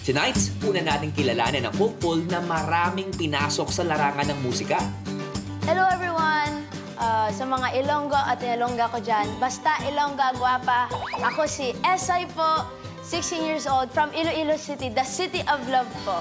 Tonight, una nating kilalanin ang hopeful na maraming pinasok sa larangan ng musika. Hello everyone! Sa mga Ilonggo at Ilongga ko dyan, basta Ilongga guwapa. Ako si Esay po, 16 years old, from Iloilo City, the city of love po.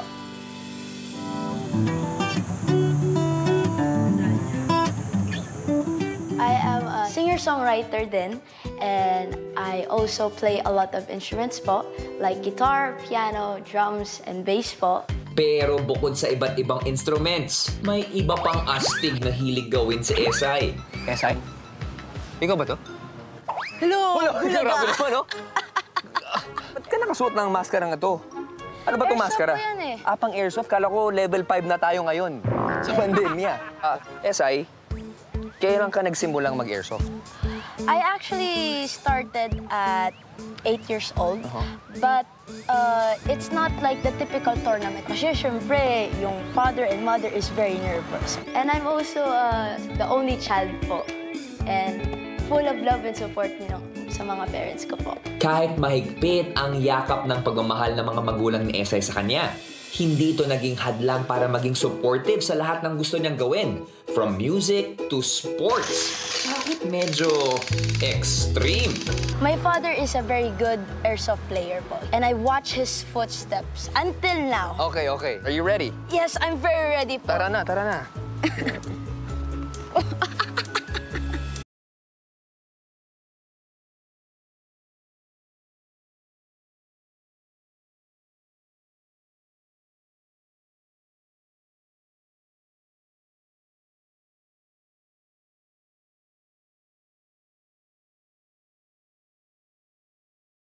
I am a singer-songwriter din, and I also play a lot of instruments po, like guitar, piano, drums, and bass po. Pero bukod sa iba't ibang instruments, may iba pang astig na hilig gawin si Esay. Esay? Ikaw ba to? Hello! Grabe naman, no? Ba't ka nakasuot ng maskara nga to? Ano ba itong maskara? Airsoft po yan eh. Pang airsoft? Kala ko level 5 na tayo ngayon. Sa pandemya. Esay, kailan ka nagsimulang mag-airsoft? I actually started at 8 years old, but it's not like the typical tournament. Kasi syempre, yung father and mother is very nervous. And I'm also the only child po. And full of love and support, sa mga parents ko po. Kahit mahigpit ang yakap ng pagmamahal ng mga magulang ni Esay sa kanya, hindi ito naging hadlang para maging supportive sa lahat ng gusto niyang gawin. From music to sports. Kahit medyo extreme. My father is a very good airsoft player po. And I watch his footsteps until now. Okay, okay. Are you ready? Yes, I'm very ready po. Tara na, tara na.